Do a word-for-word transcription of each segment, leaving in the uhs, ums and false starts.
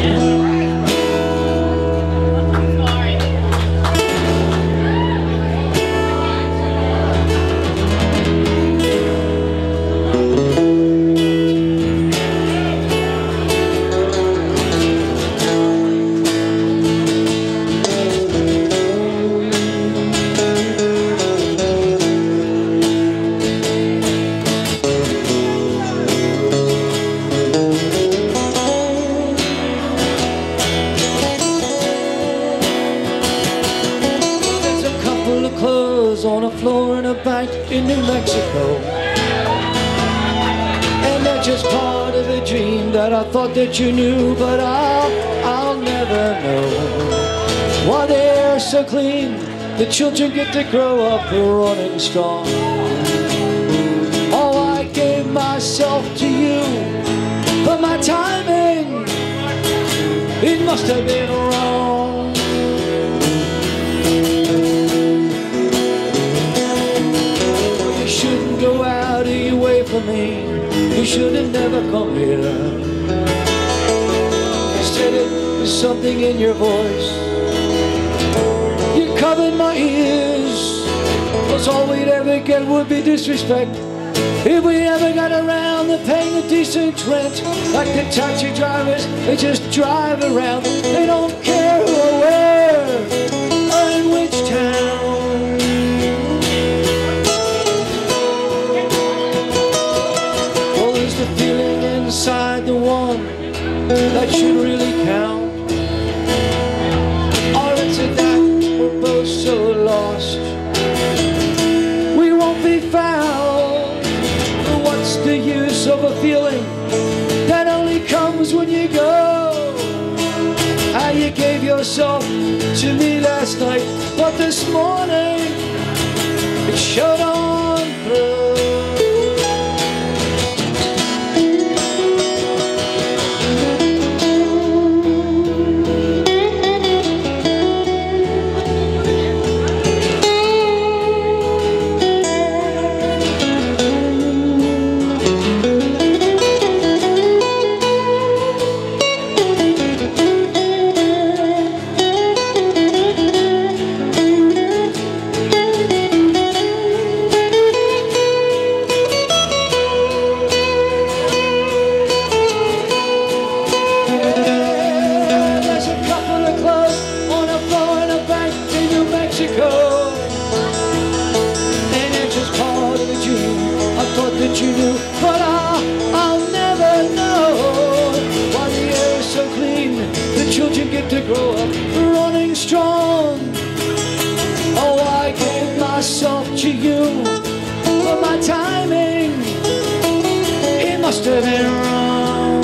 On a floor in a bank in New Mexico, and they're just part of a dream that I thought that you knew, but I'll, I'll never know why the air's so clean. The children get to grow up running strong. Oh, I gave myself to you, but my timing, it must have been wrong. Go out of your way for me. You should have never come here. Instead it was something in your voice. You covered my ears, 'cause all we'd ever get would be disrespect. If we ever got around to paying a decent rent, like the taxi drivers, they just drive around. They don't care who or where or in which town. Inside the one that should really count, or it's a that we're both so lost we won't be found. But what's the use of a feeling that only comes when you go? How you gave yourself to me last night, but this morning it showed on through. That you knew, but I'll, I'll never know why the air is so clean. The children get to grow up running strong. Oh, I gave myself to you, but my timing, it must have been wrong.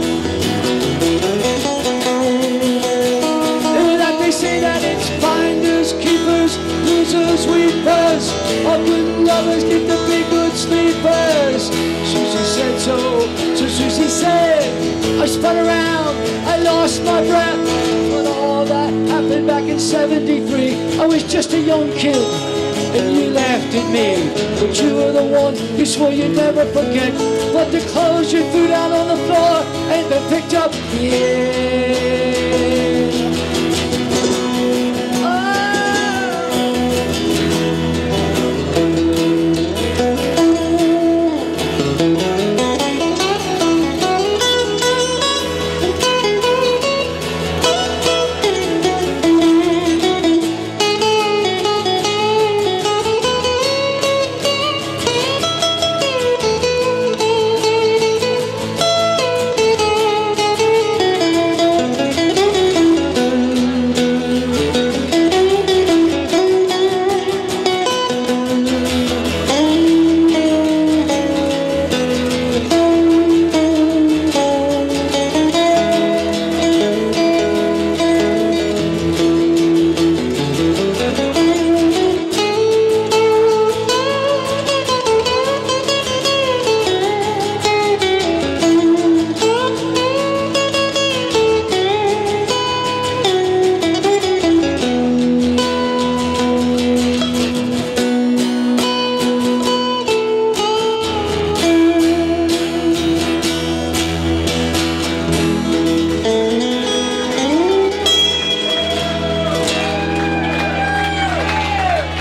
Like they say that it's finders, keepers, losers, weepers, or good lovers keep the big good sleepers. Susie said so, so Susie said, I spun around, I lost my breath. But all that happened back in seventy-three. I was just a young kid, and you laughed at me. But you were the one who swore you'd never forget. But the clothes you threw down on the floor ain't been picked up yet.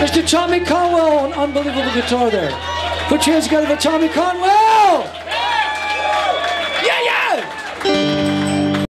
Mister Tommy Conwell on unbelievable guitar there. Put your hands together for Tommy Conwell!